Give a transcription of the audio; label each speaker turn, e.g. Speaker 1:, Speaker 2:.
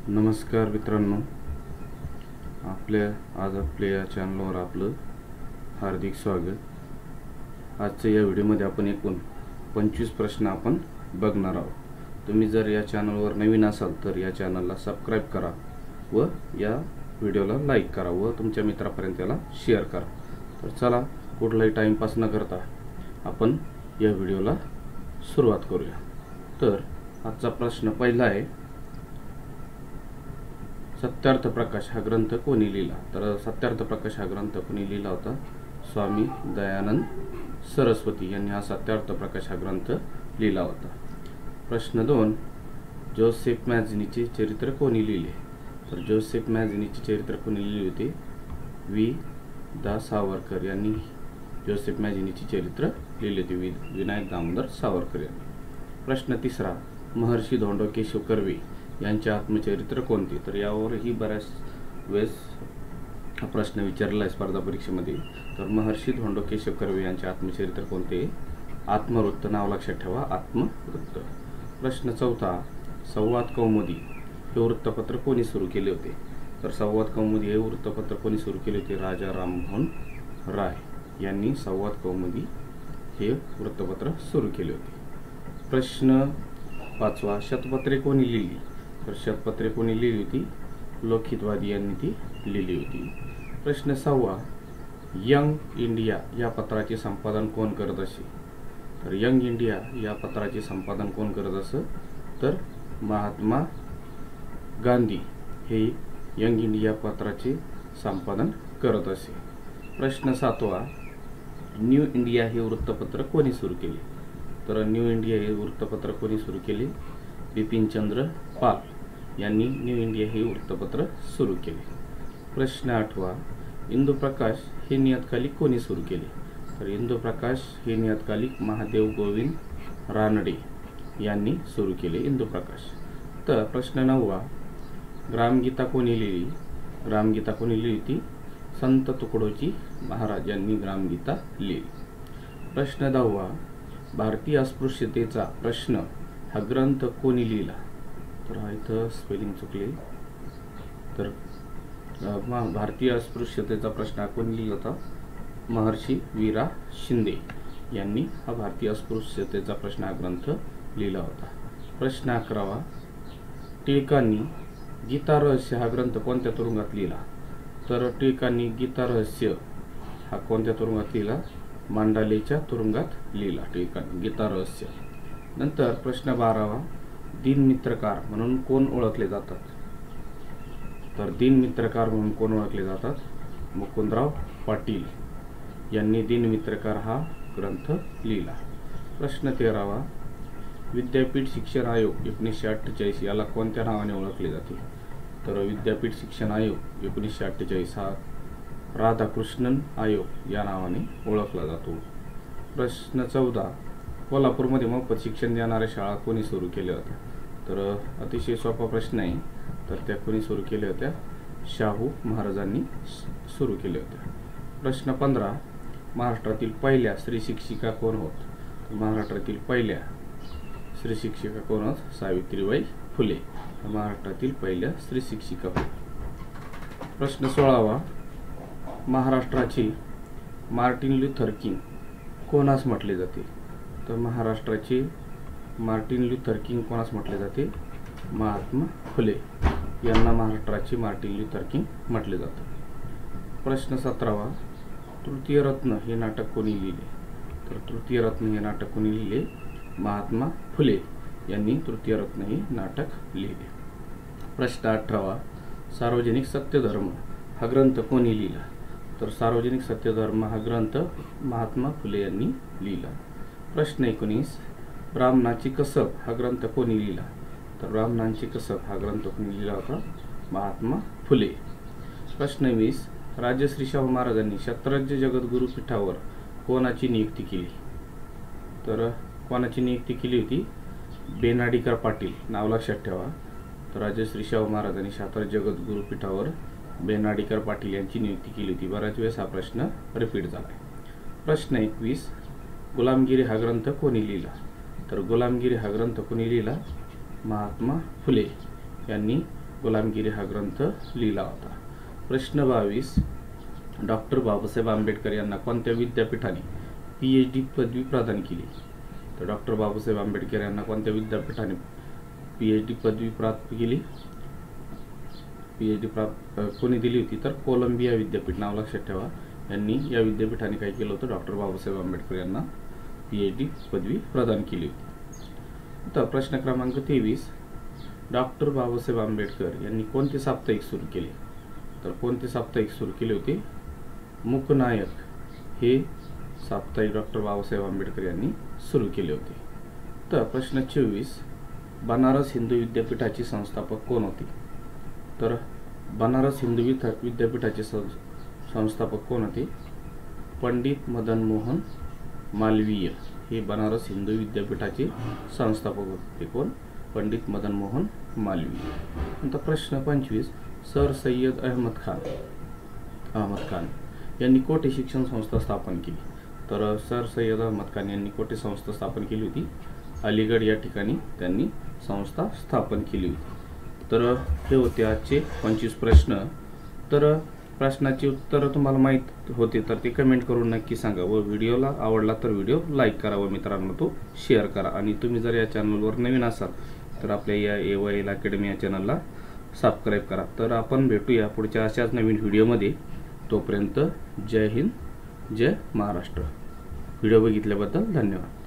Speaker 1: नमस्कार मित्रांनो, आज आपल्या या चॅनलवर आपलं हार्दिक स्वागत। आजच्या या व्हिडिओमध्ये आपण एकूण 25 प्रश्न आपण बघणार आहोत। तुम्ही जर या चॅनलवर नवीन असाल तर या चॅनलला सबस्क्राईब करा व या व्हिडिओला लाईक करा व तुमच्या मित्रांपर्यंत याला शेअर करा। तर चला, कुठलाही टाइमपास न करता आपण या व्हिडिओला सुरुवात करूया। तर आजचा प्रश्न पहिला आहे, सत्यार्थ प्रकाश हा ग्रंथ कोणी लिहिला? तर सत्यार्थ प्रकाश हा ग्रंथ कोणी लिहिला होता? स्वामी दयानंद सरस्वती यांनी हा सत्यार्थ प्रकाश हा ग्रंथ लिहिला होता। प्रश्न 2, जोसेफ मॅझनीचे चरित्र कोणी लिहिले? तर जोसेफ मॅझनीचे चरित्र कोणी लिहिले होते? वि. दा. सावरकर यांनी जोसेफ मॅझनीचे चरित्र लिहिले होते, विनायक दामोदर सावरकर यांनी। प्रश्न 3, महर्षी धोंडो केशव कर्वे यांचे आत्मचरित्र कोणते? तर यावरही बऱ्याच वेळेस हा प्रश्न विचारला आहे स्पर्धा परीक्षेमध्ये। तर महर्षी धोंडो केशव कर्वे यांचे आत्मचरित्र कोणते? आत्मवृत्त, नाव लक्षात ठेवा, आत्मवृत्त। प्रश्न 4, संवाद कौमुदी हे वृत्तपत्र कोणी सुरू केले होते? तर संवाद कौमुदी हे वृत्तपत्र कोणी सुरू केले होते? राजा राममोहन राय यांनी संवाद कौमुदी हे वृत्तपत्र सुरू केले होते। प्रश्न 5, शतपत्रे कोणी लिहिली? तर शतपत्रे कोणी लिहिली होती? लोकहितवादी यांनी ती लिहिली होती। प्रश्न 6, यंग इंडिया या पत्राचे संपादन कोण करत असे? तर यंग इंडिया या पत्राचे संपादन कोण करत असे? तर महात्मा गांधी हे यंग इंडिया पत्राचे संपादन करत असे। प्रश्न 7, न्यू इंडिया हे वृत्तपत्र कोणी सुरू केले? तर न्यू इंडिया हे वृत्तपत्र कोणी सुरू केले? बिपिनचंद्र पाल यांनी न्यू इंडिया हे वृत्तपत्र सुरू केले। प्रश्न 8, इंदुप्रकाश हे नियतकालिक कोणी सुरू केले? तर इंदुप्रकाश हे नियतकालिक महादेव गोविंद रानडे यांनी सुरू केले इंदुप्रकाश। तर प्रश्न 9, ग्रामगीता कोणी लिहिली? ग्रामगीता कोणी लिहिली ती? संत तुकडोजी महाराज यांनी ग्रामगीता लिहिली। प्रश्न 10, भारतीय अस्पृश्यतेचा प्रश्न हा ग्रंथ कोणी लिहिला? तर हा इथं स्पेलिंग चुकले। तर भारतीय अस्पृश्यतेचा प्रश्न हा कोणी लिहिला होता? महर्षी वीरा शिंदे यांनी हा भारतीय अस्पृश्यतेचा प्रश्न हा ग्रंथ लिहिला होता। प्रश्न 11, टिळकांनी गीता रहस्य हा ग्रंथ कोणत्या तुरुंगात लिहिला? तर टिळकांनी गीता रहस्य हा कोणत्या तुरुंगात लिहिला? मांडालेच्या तुरुंगात लिहिला टिळकांनी गीता रहस्य। नंतर प्रश्न 12, दिनमित्रकार म्हणून कोण ओळखले जातात? तर दिनमित्रकार म्हणून कोण ओळखले जातात? मुकुंदराव पाटील यांनी दिनमित्रकार हा ग्रंथ लिहिला। प्रश्न 13, विद्यापीठ शिक्षण आयोग 1948 याला कोणत्या नावाने ओळखले जाते? तर विद्यापीठ शिक्षण आयोग 1948 हा राधाकृष्णन आयोग या नावाने ओळखला जातो। प्रश्न 14, कोल्हापूरमध्ये मोफत शिक्षण देणाऱ्या शाळा कोणी सुरू केल्या होत्या? तर अतिशय सोपा प्रश्न आहे। तर त्या कोणी सुरू केल्या होत्या? शाहू महाराजांनी सुरू केल्या होत्या। प्रश्न 15, महाराष्ट्रातील पहिल्या स्त्री शिक्षिका कोण होत? महाराष्ट्रातील पहिल्या स्त्री शिक्षिका कोण होत? सावित्रीबाई फुले महाराष्ट्रातील पहिल्या स्त्री शिक्षिका होत। प्रश्न 16, महाराष्ट्राचे मार्टिन लुथर किंग कोणास म्हटले जाते? तर महाराष्ट्राचे मार्टिन लुथर किंग कोणास म्हटले जाते? महात्मा फुले यांना महाराष्ट्राचे मार्टिन लुथर किंग म्हटले जाते। प्रश्न 17, तृतीय रत्न हे नाटक कोणी लिहिले? तर तृतीय रत्न हे नाटक कोणी लिहिले? महात्मा फुले यांनी तृतीय रत्न हे नाटक लिहिले। प्रश्न 18, सार्वजनिक सत्यधर्म हा ग्रंथ कोणी लिहिला? तर सार्वजनिक सत्यधर्म हा ग्रंथ महात्मा फुले यांनी लिहिला। प्रश्न 19, ब्राह्मणाची कसब हा ग्रंथ कोणी लिहिला? तर ब्राह्मणांची कसब हा ग्रंथ कोणी लिहिला होता? महात्मा फुले। प्रश्न 20, राजश्री शाहू महाराजांनी शतरंज जगद्गुरू पीठावर कोणाची नियुक्ती केली? तर कोणाची नियुक्ती केली होती? बेनाडीकर पाटील, नाव लक्षात ठेवा। तर राजश्री शाहू महाराजांनी शतरंज जगद्गुरू पीठावर बेनाडीकर पाटील यांची नियुक्ती केली होती। बऱ्याच वेळेस हा प्रश्न रिपीट झाला। प्रश्न 21, गुलामगिरी हा ग्रंथ कोणी लिहिला? तर गुलामगिरी हा ग्रंथ कोणी लिहिला? महात्मा फुले यांनी गुलामगिरी हा ग्रंथ लिहिला होता. प्रश्न 22, डॉक्टर बाबासाहेब आंबेडकर यांना कोणत्या विद्यापीठाने PhD पदवी प्रदान केली? तर डॉक्टर बाबासाहेब आंबेडकर यांना कोणत्या विद्यापीठाने PhD पदवी प्राप्त केली? PhD कोणी दिली होती? तर कोलंबिया विद्यापीठ, नाव लक्षात ठेवा. यांनी या विद्यापीठाने काय केलं होतं? डॉक्टर बाबासाहेब आंबेडकर यांना PhD पदवी प्रदान केली होती. तर प्रश्न क्रमांक 23, डॉक्टर बाबासाहेब आंबेडकर यांनी कोणते साप्ताहिक सुरू केले? तर कोणते साप्ताहिक सुरू केले होते? मूकनायक हे साप्ताहिक डॉक्टर बाबासाहेब आंबेडकर यांनी सुरू केले होते. तर प्रश्न 24, बनारस हिंदू विद्यापीठाचे संस्थापक कोण होते? तर बनारस हिंदू विद्यापीठाचे संस्थापक कोण होते? पंडित मदन मोहन मालवीय हे बनारस हिंदू विद्यापीठाचे संस्थापक होते. कोण? पंडित मदन मोहन मालवीय. नंतर प्रश्न 25, सर सय्यद अहमद खान यांनी कोठे शिक्षण संस्था स्थापन केली? तर सर सय्यद अहमद खान यांनी कोठे संस्था स्थापन केली होती? अलीगड या ठिकाणी त्यांनी संस्था स्थापन केली होती. तर हे होते आजचे 25 प्रश्न. तर प्रश्नाची उत्तरं तुम्हाला माहीत होते तर ते कमेंट करून नक्की सांगा व व्हिडिओला आवडला तर व्हिडिओ लाईक करा व मित्रांना तो शेअर करा. आणि तुम्ही जर या चॅनलवर नवीन असाल तर आपल्या या AYL अकॅडमी या चॅनलला सबस्क्राईब करा. तर आपण भेटूया पुढच्या अशाच नवीन व्हिडिओमध्ये. तोपर्यंत जय हिंद, जय महाराष्ट्र. व्हिडिओ बघितल्याबद्दल धन्यवाद.